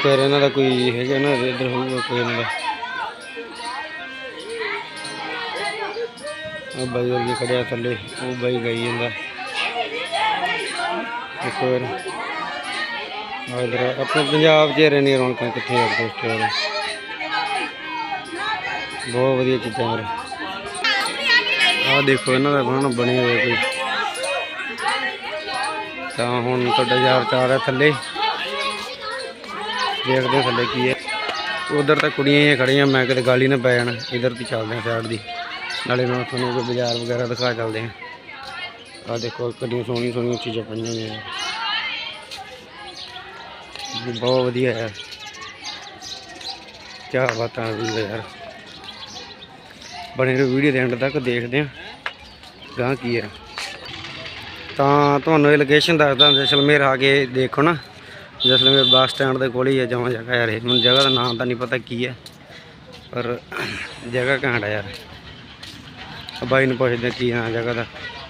देखो यार इन्हों का कोई है ना इधर होगा कोई इन्हों बाई वर्गे खड़िया थले वो बाई गई जाता देखो यार इधर अपने पंजाब च रहनी रौनक कितने यार दोस्त यार बहुत वधिया चीज़ा यार आ देखो इन्हों का बनाना बनी हुई कोई तो हुण तुहाडा यार चाह रहा थले देखते हैं थले की है उधर तो कुड़ियाँ ही खड़ियाँ मैं किते गाली ना पै जाना इधर तो चलते हैं साइड की नाले मैं थोड़ा कोई बाजार वगैरह दिखा चलते हैं आ देखो कितनी सोहनी सोहनी चीज़ां पईयां ने बहुत वधिया है क्या बात है यार बने वीडियो के एंड तक देखते हैं गां की है तो तुहानूं लोकेशन दसदा जैसलमेर आके देखो ना जैसलमेर बस स्टैंड के कोल ही है जमा जगह यार मैं जगह का नाम तो नहीं पता की है पर जगह घैंट है यार बाई नूं पुछदे की नाम जगह का।